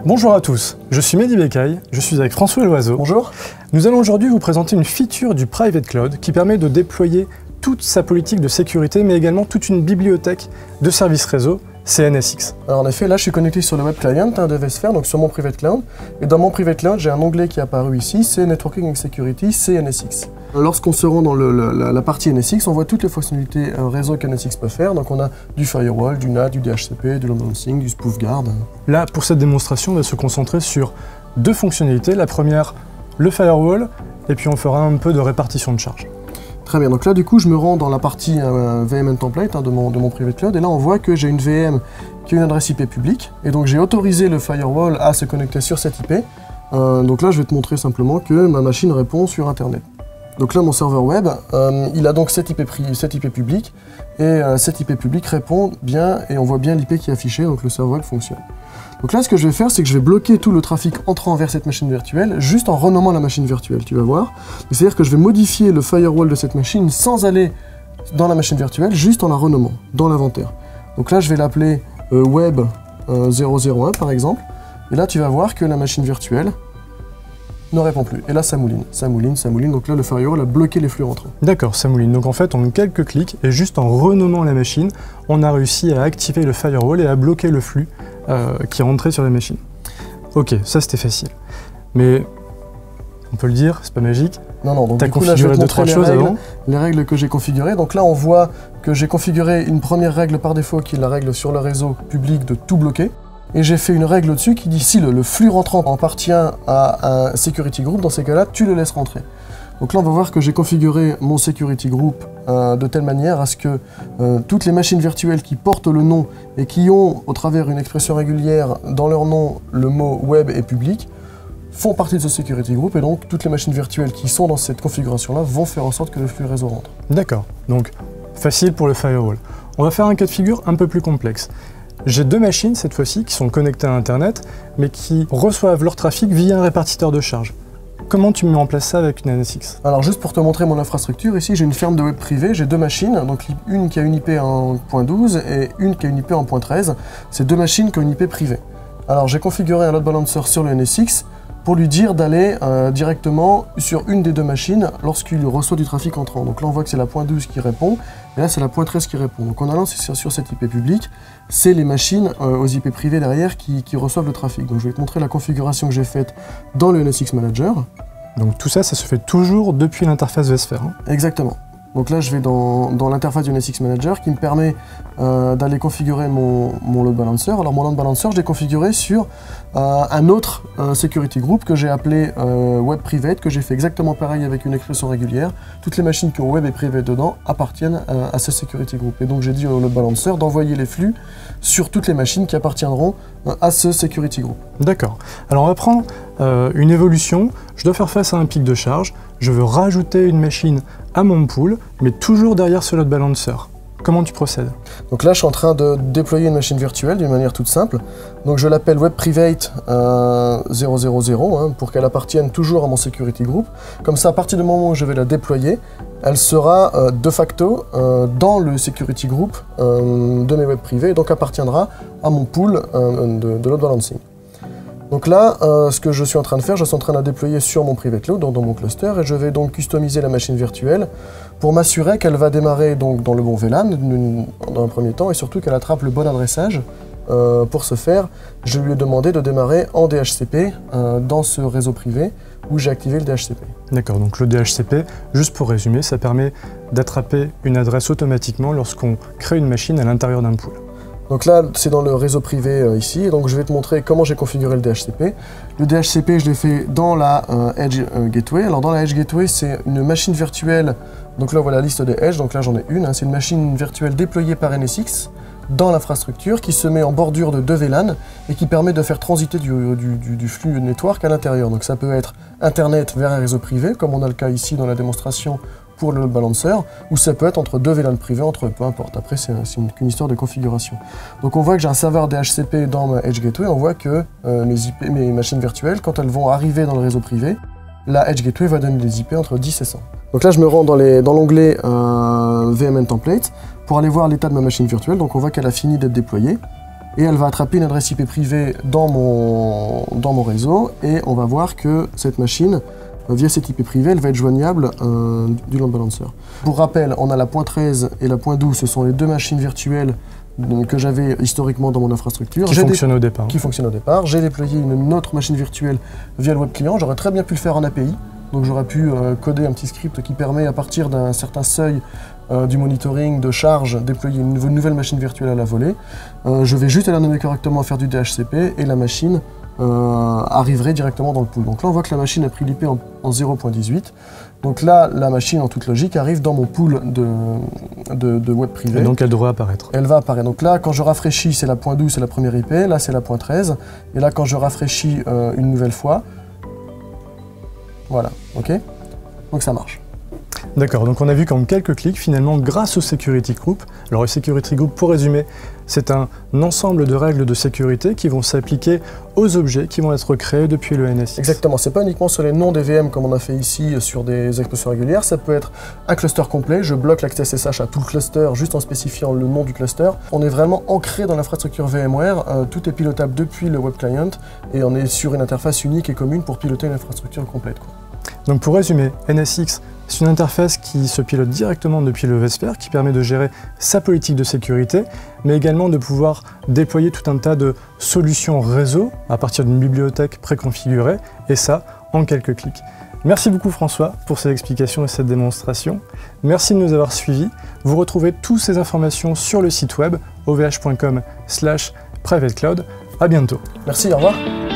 Bonjour à tous, je suis Mehdi Becaille, je suis avec François Loiseau. Bonjour. Nous allons aujourd'hui vous présenter une feature du Private Cloud qui permet de déployer toute sa politique de sécurité, mais également toute une bibliothèque de services réseau CNSX. Alors en effet, là je suis connecté sur le web client de vSphere, donc sur mon Private Cloud. Et dans mon Private Cloud, j'ai un onglet qui est apparu ici, c'est Networking and Security CNSX. Lorsqu'on se rend dans la partie NSX, on voit toutes les fonctionnalités réseau qu'NSX peut faire. Donc on a du firewall, du NAT, du DHCP, du load balancing, du spoofguard. Là, pour cette démonstration, on va se concentrer sur deux fonctionnalités. La première, le firewall, et puis on fera un peu de répartition de charges. Très bien, donc là du coup je me rends dans la partie VM template de mon Private Cloud et là on voit que j'ai une VM qui a une adresse IP publique et donc j'ai autorisé le firewall à se connecter sur cette IP. Donc là je vais te montrer simplement que ma machine répond sur internet. Donc là mon serveur web, il a donc cette IP publique et cette IP publique répond bien et on voit bien l'IP qui est affichée, donc le serveur web fonctionne. Donc là, ce que je vais faire, c'est que je vais bloquer tout le trafic entrant vers cette machine virtuelle, juste en renommant la machine virtuelle, tu vas voir. C'est-à-dire que je vais modifier le firewall de cette machine sans aller dans la machine virtuelle, juste en la renommant, dans l'inventaire. Donc là, je vais l'appeler web 001 par exemple, et là, tu vas voir que la machine virtuelle ne répond plus. Et là, ça mouline, ça mouline, ça mouline. Donc là, le firewall a bloqué les flux rentrants. D'accord, ça mouline. Donc en fait, en quelques clics, et juste en renommant la machine, on a réussi à activer le firewall et à bloquer le flux qui est rentré sur la machine. Ok, ça c'était facile. Mais, on peut le dire, c'est pas magique. Non, non, donc t'as du coup, là, je vais te montrer les règles que j'ai configurées. Donc là, on voit que j'ai configuré une première règle par défaut, qui est la règle sur le réseau public de tout bloquer. Et j'ai fait une règle au-dessus qui dit si le flux rentrant appartient à un security group, dans ces cas-là, tu le laisses rentrer. Donc là, on va voir que j'ai configuré mon security group de telle manière à ce que toutes les machines virtuelles qui portent le nom et qui ont, au travers une expression régulière dans leur nom, le mot web et public, font partie de ce security group et donc toutes les machines virtuelles qui sont dans cette configuration-là vont faire en sorte que le flux réseau rentre. D'accord, donc facile pour le firewall. On va faire un cas de figure un peu plus complexe. J'ai deux machines cette fois-ci qui sont connectées à Internet, mais qui reçoivent leur trafic via un répartiteur de charge. Comment tu mets en place ça avec une NSX? Alors juste pour te montrer mon infrastructure, ici j'ai une ferme de web privée, j'ai deux machines, donc une qui a une IP en .12 et une qui a une IP en .13. C'est deux machines qui ont une IP privée. Alors j'ai configuré un load balancer sur le NSX pour lui dire d'aller directement sur une des deux machines lorsqu'il reçoit du trafic entrant. Donc là on voit que c'est la .12 qui répond, et là c'est la .13 qui répond. Donc en allant sur cette IP publique, c'est les machines aux IP privées derrière qui reçoivent le trafic. Donc je vais te montrer la configuration que j'ai faite dans le NSX Manager. Donc tout ça, ça se fait toujours depuis l'interface vSphere. Hein. Exactement. Donc là je vais dans l'interface du NSX Manager qui me permet d'aller configurer mon load balancer. Alors mon load balancer, je l'ai configuré sur un autre security group que j'ai appelé web private, que j'ai fait exactement pareil avec une expression régulière. Toutes les machines qui ont web et private dedans appartiennent à ce security group. Et donc j'ai dit au load balancer d'envoyer les flux sur toutes les machines qui appartiendront à ce security group. D'accord. Alors on va prendre une évolution. Je dois faire face à un pic de charge. Je veux rajouter une machine à mon pool, mais toujours derrière ce load balancer. Comment tu procèdes? Donc là, je suis en train de déployer une machine virtuelle d'une manière toute simple. Donc je l'appelle web private 000 hein, pour qu'elle appartienne toujours à mon security group. Comme ça, à partir du moment où je vais la déployer, elle sera de facto dans le security group de mes web privés et donc appartiendra à mon pool de load balancing. Donc là, ce que je suis en train de faire, je suis en train de la déployer sur mon Private Cloud, dans mon cluster, et je vais donc customiser la machine virtuelle pour m'assurer qu'elle va démarrer donc dans le bon VLAN dans un premier temps, et surtout qu'elle attrape le bon adressage. Pour ce faire, je lui ai demandé de démarrer en DHCP dans ce réseau privé où j'ai activé le DHCP. D'accord, donc le DHCP, juste pour résumer, ça permet d'attraper une adresse automatiquement lorsqu'on crée une machine à l'intérieur d'un pool. Donc là, c'est dans le réseau privé ici, et donc je vais te montrer comment j'ai configuré le DHCP. Le DHCP, je l'ai fait dans la Edge Gateway. Alors dans la Edge Gateway, c'est une machine virtuelle, donc là, voilà la liste des Edge, donc là j'en ai une, hein, c'est une machine virtuelle déployée par NSX dans l'infrastructure qui se met en bordure de deux VLAN et qui permet de faire transiter du flux network à l'intérieur. Donc ça peut être Internet vers un réseau privé, comme on a le cas ici dans la démonstration pour le load balancer, ou ça peut être entre deux VLAN privés, entre peu importe. Après, c'est qu'une histoire de configuration. Donc on voit que j'ai un serveur DHCP dans ma Edge Gateway, on voit que mes machines virtuelles, quand elles vont arriver dans le réseau privé, la Edge Gateway va donner des IP entre 10 et 100. Donc là, je me rends dans l'onglet VMN Template pour aller voir l'état de ma machine virtuelle. Donc on voit qu'elle a fini d'être déployée. et elle va attraper une adresse IP privée dans mon réseau, et on va voir que cette machine, via cette IP privée, elle va être joignable du load balancer. Pour rappel, on a la .13 et la .12, ce sont les deux machines virtuelles que j'avais historiquement dans mon infrastructure. Qui fonctionnent au départ. Qui fonctionnent au départ. J'ai déployé une autre machine virtuelle via le web client. J'aurais très bien pu le faire en API. Donc j'aurais pu coder un petit script qui permet, à partir d'un certain seuil du monitoring de charge, déployer une nouvelle machine virtuelle à la volée. Je vais juste la nommer correctement, faire du DHCP, et la machine arriverait directement dans le pool. Donc là, on voit que la machine a pris l'IP en 0.18. Donc là, la machine, en toute logique, arrive dans mon pool de web privé. Et donc elle devrait apparaître. Elle va apparaître. Donc là, quand je rafraîchis, c'est la .12, c'est la première IP. Là, c'est la .13. Et là, quand je rafraîchis une nouvelle fois, voilà, ok? Donc ça marche. D'accord, donc on a vu qu'en quelques clics, finalement, grâce au Security Group, alors le Security Group, pour résumer, c'est un ensemble de règles de sécurité qui vont s'appliquer aux objets qui vont être créés depuis le NSX. Exactement, c'est pas uniquement sur les noms des VM comme on a fait ici sur des expressions régulières, ça peut être un cluster complet, je bloque l'accès SSH à tout le cluster juste en spécifiant le nom du cluster. On est vraiment ancré dans l'infrastructure VMware, tout est pilotable depuis le web client, et on est sur une interface unique et commune pour piloter une infrastructure complète, quoi. Donc pour résumer, NSX, c'est une interface qui se pilote directement depuis le vSphere, qui permet de gérer sa politique de sécurité, mais également de pouvoir déployer tout un tas de solutions réseau à partir d'une bibliothèque préconfigurée, et ça en quelques clics. Merci beaucoup François pour ces explications et cette démonstration. Merci de nous avoir suivis. Vous retrouvez toutes ces informations sur le site web ovh.com/privatecloud. À bientôt. Merci, au revoir.